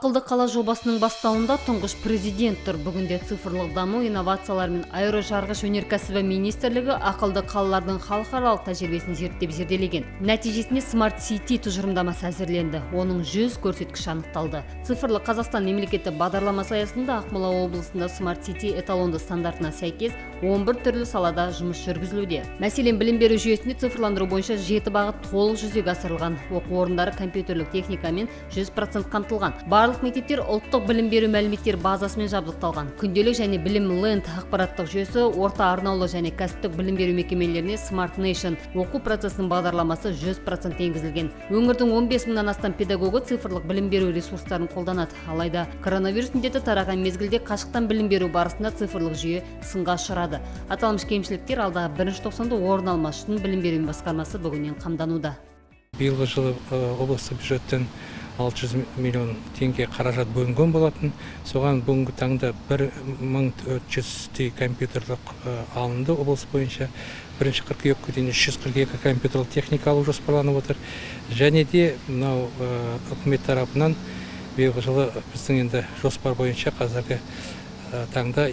Ақылды қала жобасының бастауында тұңғыш президент тұр. Бүгінде цифрлық даму, инновациялар мен аэрошарғыш өнеркәсібі министрлігі ақылды қалалардың халықаралық тәжірибесін зерттеп зерделеген. Нәтижесінде Smart City тұжырымдамасы әзірленді. Оның 100 көрсеткіш анықталды. Цифрлық Қазақстан мемлекеттік бағдарламасы аясында Ақмола облысында Smart City эталонды стандартына сәйкес 11 түрлі салада жұмыс жүргізілуде. Мәселен, білім беру жүйесінде цифрландыру бойынша 7 бағыт толық жүзеге асырылған. Оқу орындары компьютерлік техникамен 100% қамтылған. Барлық мектептер ұлттық білім беру мәліметтер базасымен жабдықталған. Күнделік және білім ленд ақпараттық жүйесі, орта арнаулы және кәсіптік білім беру мекемелеріне Smart Nation оқу процесінің бағдарламасы 100% енгізілген. Өңірдің 15 мыңнан астам педагогы цифрлық білім беру ресурстарын қолданады. Алайда коронавирус індеті тараған мезгілде қашықтан білім беру барысында цифрлық жүйе сынға ұшырады. Аталмыш кемшіліктер алдағы 1-тоқсанда орын алмас үшін білім беру басқармасы бүгіннен қамдануда. Биылғы жылы облыстық бюджеттен 600 миллион теңге қаражат бөлінген болатын. Соған бүгінгі таңда 1400 компьютерлік алынды облыс бойынша. Бірінші қыркүйекке дейін 342 компьютерлік техника алу жоспарланып отыр. Және де мынау үкімет тарапынан биылғы жылы біздің енді жоспар бойынша қазіргі таңда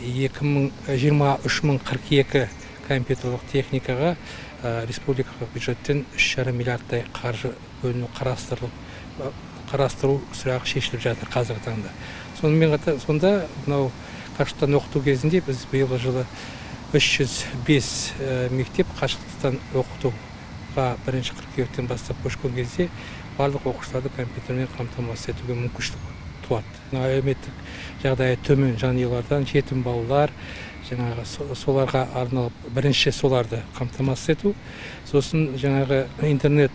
23.042 компьютерлік техникаға республикалық бюджеттен 3,5 миллиардтай қаржы бөліну қарастыру сұрағы шешіліп жатыр қазіргі таңда. Сонымен қатар, сонда мынау қашықтан оқыту кезінде біз биылғы жылы 305 мектеп қашықтан оқытуға 1 қыркүйектен бастап көшкен кезде барлық оқушыларды компьютермен қамтамасыз етуге мүмкіншілік туады. Әлеуметтік жағдайы төмен жанұялардан жетім балалар, жаңағы соларға арналып бірінші соларды қамтамасыз ету. Сосын жаңағы интернет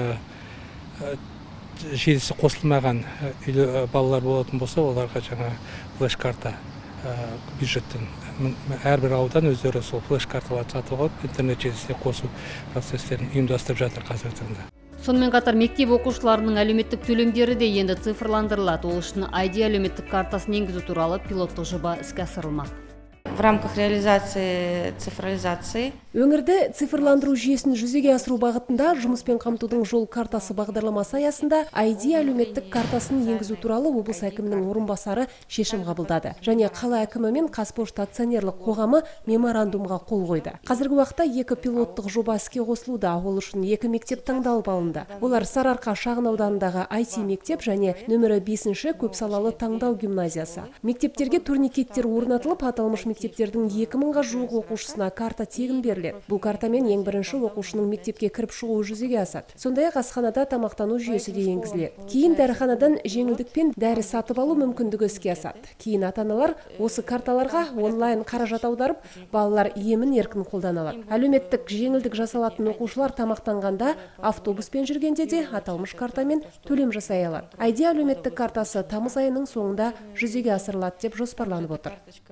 желісі қосылмаған балалар болатын болса, оларға жаңа флеш-карта бюджеттен әрбір аудан өздері сол флеш-карталарды сатып алып интернет желісіне қосу процестерін ұйымдастырып жатыр қазіргі таңда. Сонымен қатар мектеп оқушыларының әлеуметтік төлемдері де енді цифрландырылады. Ол үшін ID әлеуметтік картасын енгізу туралы пилоттық жоба іске асырылмақ. В рамках реализации цифрализации өңірді цифрландыру жүйесін жүзеге асыру бағытында жұмыспен қамтудың жол картасы бағдарламасы аясында ID әлеуметтік картасын енгізу туралы облыс әкімінің орынбасары шешім қабылдады. Және қала әкімі мен Қазпошта акционерлік қоғамы меморандумға қол қойды. Қазіргі уақытта 2 пилоттық жоба іске қосылуда. Ол үшін 2 мектеп таңдалып алынды. Олар Сарыарқа шағын ауданындағы IT мектеп және нөмірі 5-ші көпсалалы таңдау гимназиясы. Мектептерге турникеттер орнатылып, аталмыш мектептердің 2000-ға жуық оқушысына карта тегін беріледі. Бұл картамен ең бірінші оқушының мектепке кіріп шығуы жүзеге асады. Сондай-ақ асханада тамақтану жүйесі де енгізіледі. Кейін дәріханадан жеңілдікпен дәрі сатып алу мүмкіндігі іске асады. Кейін ата-аналар осы карталарға онлайн қаражат аударып, балалар емін еркін қолдана алады. Әлеуметтік жеңілдік жасалатын оқушылар тамақтанғанда, автобуспен жүргенде де аталмыш картамен төлем жасай алады. ID әлеуметтік картасы тамыз айының соңында жүзеге асырылады деп жоспарланып отыр.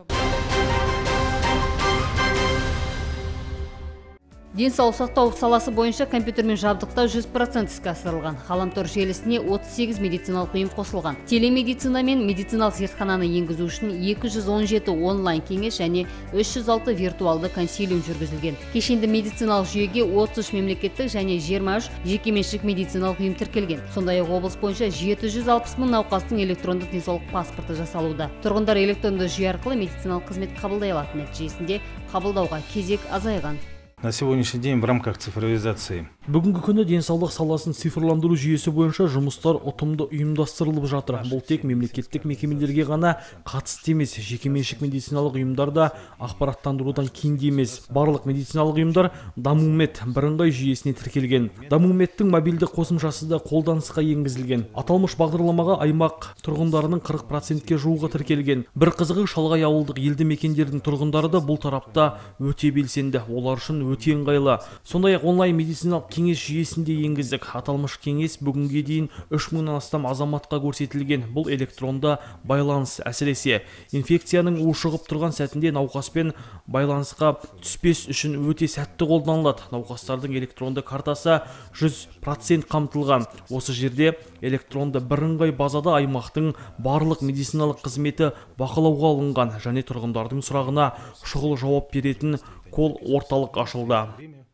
Денсаулық сақтау саласы бойынша компьютермен жабдықтау 100% іске асырылған. Ғаламтор желісіне 38 медициналық ұйым қосылған. Телемедицина мен медициналық зертхананы енгізу үшін 217 онлайн кеңес және 306 виртуалды консилиум жүргізілген. Кешенді медициналық жүйеге 33 мемлекеттік және 23 жекеменшік медициналық ұйым тіркелген. Сондай-ақ облыс бойынша 760 мың науқастың электронды денсаулық паспорты жасалуда. Тұрғындар электронды жүйе арқылы медициналық қызмет қабылдай алады. Нәтижесінде қабылдауға кезек азайған. На сегодняшний день в рамках цифровизации бүгінгі күні денсаулық саласын цифрландыру жүйесі бойынша жұмыстар ұтымды ұйымдастырылып жатыр. Бұл тек мемлекеттік мекемелерге ғана қатысты емес, жекеменшік медициналық ұйымдарда ақпараттандырудан кенде емес. Барлық медициналық ұйымдар Дамумед бірыңғай жүйесіне тіркелген. Дамумедтің мобильді қосымшасы да қолданысқа енгізілген. Аталмыш бағдарламаға аймақ тұрғындарының 40%-ке жуығы тіркелген. Бір қызығы, шалғай ауылдық елді мекендердің тұрғындары да бұл тарапта өте белсенді. Олар үшін өте ыңғайлы. Сондай-ақ онлайн медициналық кеңес жүйесінде енгіздік. Аталмыш кеңес бүгінге дейін 3000-нан астам азаматқа көрсетілген. Бұл электронды байланыс, әсіресе инфекцияның ушығып тұрған сәтінде науқаспен байланысқа түспес үшін өте сәтті қолданылады. Науқастардың электронды картасы 100% қамтылған. Осы жерде электронды бірыңғай базада аймақтың барлық медициналық қызметі бақылауға алынған және тұрғындардың сұрағына шұғыл жауап беретін кол орталық ашылды.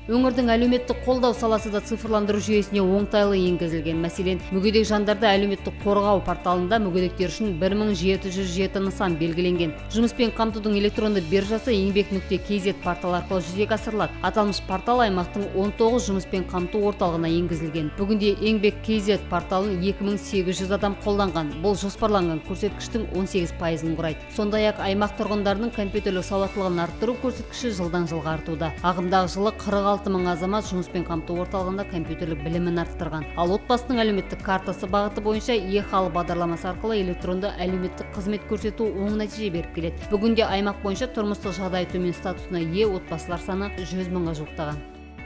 Өңірдің әлеуметтік қолдау саласы да цифрландыру жүйесіне оңтайлы енгізілген. Мәселен, мүгедек жандарды әлеуметтік қорғау порталында мүгедектер үшін 1707 нысан белгіленген. Жұмыспен қамтудың электронды биржасы еңбек.kz порталы арқылы жүзеге асырылады. Аталмыш портал аймақтың 19 жұмыспен қамту орталығына енгізілген. Бүгінде еңбек.kz порталын 2800 адам қолданған. Бұл жоспарланған көрсеткіштің 18%-ын құрайды. Сондай-ақ аймақ тұрғындарының компьютерлік сауаттылығын арттыру көрсеткіші жылдан жылға артуда. Ағымдағы жылы 46 мың азамат жұмыспен қамту орталығында компьютерлік білімін арттырған. Ал отбасының әлеуметтік картасы бағыты бойынша e-халық бағдарламасы арқылы электронды әлеуметтік қызмет көрсету оң нәтиже беріп келеді. Бүгінде аймақ бойынша тұрмыстық жағдайы төмен статусына ие отбасылар саны 100 мыңға жуықтаған.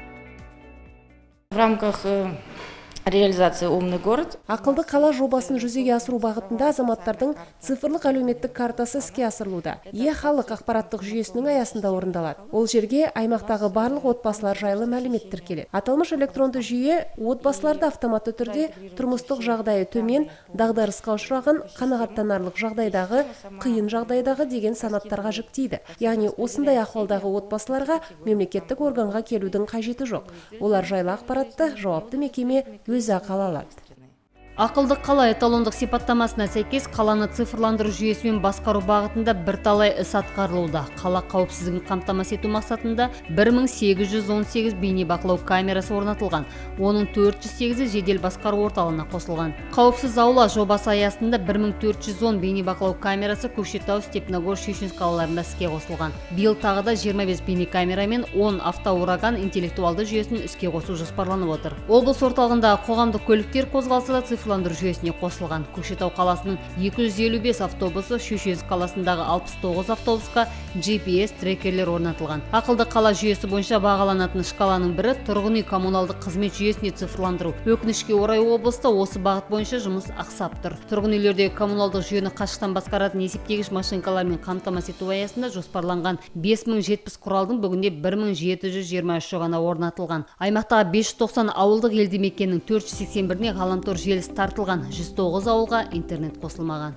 В рамках реализации «Умный город» Ақылды қала жобасын жүзеге асыру бағытында азаматтардың цифрлық әлеуметтік картасы іске асырылуда. Е-халық ақпараттық жүйесінің аясында орындалады. Ол жерге аймақтағы барлық отбасылар жайлы мәлімет тіркеледі. Аталмыш электронды жүйе отбасыларды автоматты түрде тұрмыстық жағдайы төмен, дағдарысқа ұшыраған, қанағаттанарлық жағдайдағы, қиын жағдайдағы деген санаттарға жіктейді. Яғни осындай ахуалдағы отбасыларға мемлекеттік органға келудің қажеті жоқ. Олар жайлы ақпаратты жауапты мекеме өзі ала алады. Ақылды қала эталондық сипаттамасына сәйкес қаланы цифрландыру жүйесімен басқару бағытында бірталай іс атқарылуда. Қала қауіпсіздігін қамтамасыз ету мақсатында 1818 бейнебақылау камерасы орнатылған. Оның 408-і жедел басқару орталығына қосылған. Қауіпсіз аула жобасы аясында 1410 бейнебақылау камерасы Көкшетау, Степногор, Щучинск қалаларында іске қосылған. Биыл тағы да 25 бейнекамера мен 10 автоураган интеллектуалды жүйесін іске қосу жоспарланып отыр. Облыс орталығындағы қоғамдық көліктер қозғалысы да цифрландыру жүйесіне қосылған. Көкшетау қаласының 255 автобусы, Щучинск қаласындағы 69 автобусқа GPS трекерлер орнатылған. Ақылды қала жүйесі бойынша бағаланатын шкаланың бірі тұрғын үй коммуналдық қызмет жүйесіне цифрландыру. Өкінішке орай облыста осы бағыт бойынша жұмыс ақсап тұр. Тұрғын үйлердегі коммуналдық жүйені қашықтан басқаратын есептегіш машинкалармен қамтамасыз ету аясында жоспарланған 5070 құралдың бүгінде 1723 ғана орнатылған. Аймақтағы 590 ауылдық елді мекеннің 481-не ғаламтор желісі тартылған, 109 ауылға интернет қосылмаған.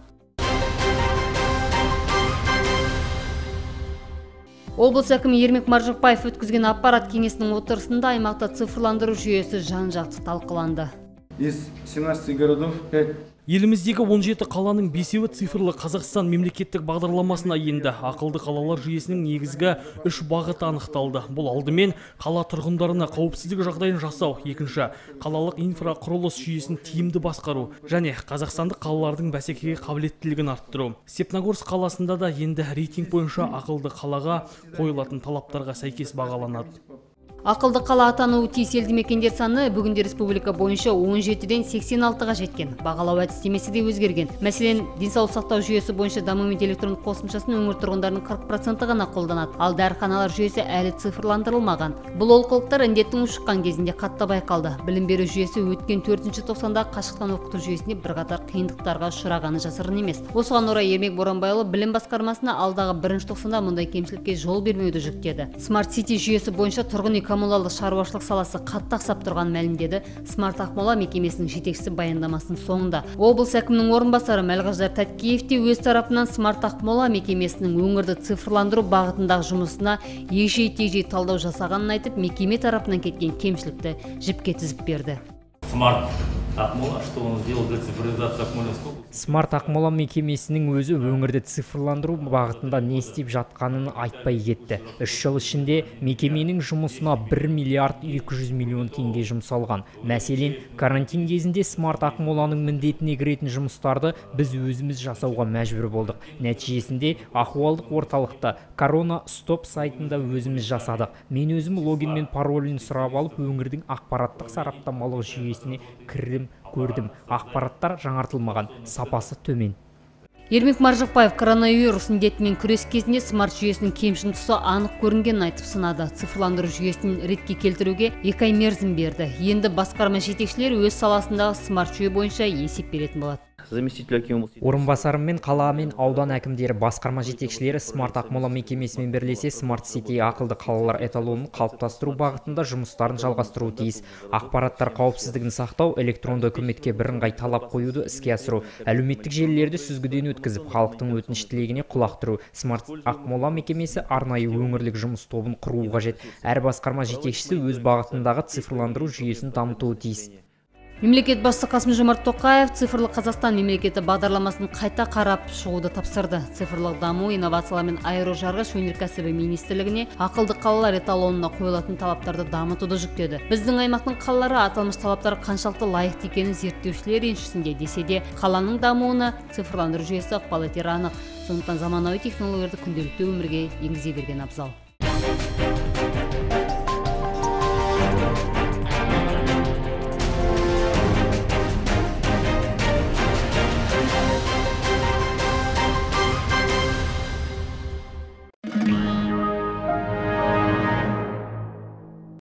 Облыс әкімі Ермек Маржықпаев өткізген аппарат кеңесінің отырысында аймақта цифрландыру жүйесі жан-жақты талқыланды. Из 17 городов 5 Еліміздегі 17 қаланың 5-і цифрлы Қазақстан мемлекеттік бағдарламасына енді. Ақылды қалалар жүйесінің негізгі 3 бағыты анықталды. Бұл алдымен қала тұрғындарына қауіпсіздік жағдайын жасау, екінші қалалық инфрақұрылыс жүйесін тиімді басқару және қазақстандық қалалардың бәсекеге қабілеттілігін арттыру. Степногорск қаласында да енді рейтинг бойынша ақылды қалаға қойылатын талаптарға сәйкес бағаланады. Ақылды қала атануы тиіс елді мекендер саны бүгінде республика бойынша 17-ден 86-ға жеткен. Бағалау әдістемесі де өзгерген. Мәселен, денсаулық сақтау жүйесі бойынша даму мен электрондық қосымшасын өңір тұрғындарының 40% ғана қолданады. Ал дәріханалар жүйесі әлі цифрландырылмаған. Бұл олқылықтар індеттің ушыққан кезінде қатты байқалды. Білім беру жүйесі өткен 4-ші тоқсанда қашықтан оқыту жүйесіне бірқатар қиындықтарға ұшырағаны жасырын емес. Осыған орай Ермек Боранбайұлы білім басқармасына алдағы 1-ші тоқсанда мұндай кемшілікке жол бермеуді жүктеді. Smart City жүйесі бойынша тұрғын үй коммуналдық шаруашылық саласы қатты ақсап тұрған мәлімдеді Smart Ақмола мекемесінің жетекшісі баяндамасының соңында. Облыс әкімінің орынбасары Мәлғаждар Тәткеев те өз тарапынан Smart Ақмола мекемесінің өңірді цифрландыру бағытындағы жұмысына егжей-тегжей талдау жасағанын айтып, мекеме тарапынан кеткен кемшілікті жіпке тізіп берді. Smart Ақмола, что он сделал для цифровизации Акмолинской области? Smart Ақмола мекемесінің өзі өңірді цифрландыру бағытында не істеп жатқанын айтпай кетті. 3 жыл ішінде мекеменің жұмысына 1 миллиард 200 миллион теңге жұмсалған. Мәселен, карантин кезінде Smart Ақмоланың міндетіне кіретін жұмыстарды біз өзіміз жасауға мәжбүр болдық. Нәтижесінде ахуалдық орталықта Корона Стоп сайтында өзіміз жасадық. Мен өзім логин мен паролін сұрап алып, өңірдің ақпараттық сараптамалық жүйесіне кірдім, көрдім. Ақпараттар жаңартылмаған, сапасы төмен. Ермек Маржықпаев коронавирус індетімен күрес кезінде смарт жүйесінің кемшін тұсы анық көрінгенін айтып сынады. Цифрландыру жүйесін ретке келтіруге 2 ай мерзім берді. Енді басқарма жетекшілері өз саласындағы смарт жүйе бойынша есеп беретін болады. заместитель акимов. Орынбасарымен қала мен аудан әкімдері, басқарма жетекшілері Смарт Ақмола мекемесімен бірлесе Smart City ақылды қалалар эталонын қалыптастыру бағытында жұмыстарын жалғастыру тиіс. Ақпараттар қауіпсіздігін сақтау, электронды үкіметке бірыңғай талап қоюды іске асыру, әлеуметтік желілерді сүзгіден өткізіп, халықтың өтініш тілегіне құлақ түру. Smart Ақмола мекемесі арнайы өңірлік жұмыс тобын құру қажет. Әр басқарма жетекшісі өз бағытындағы цифрландыру жүйесін дамытуы тиіс. Мемлекет басшысы Қасым-Жомарт Тоқаев цифрлық Қазақстан мемлекеті бағдарламасын қайта қарап шығуды тапсырды. Цифрлық даму, инновациялар мен аэрошарғыш өнеркәсібі министрлігіне ақылды қалалар эталонына қойылатын талаптарды дамытуды жүктеді. Біздің аймақтың қалалары аталмыш талаптар қаншалықты лайықты екенін зерттеушілер еншісінде, десе де қаланың дамуына цифрландыру жүйесі ықпал етері анық. Сондықтан заманауи технологияларды күнделікті өмірге енгізе берген абзал.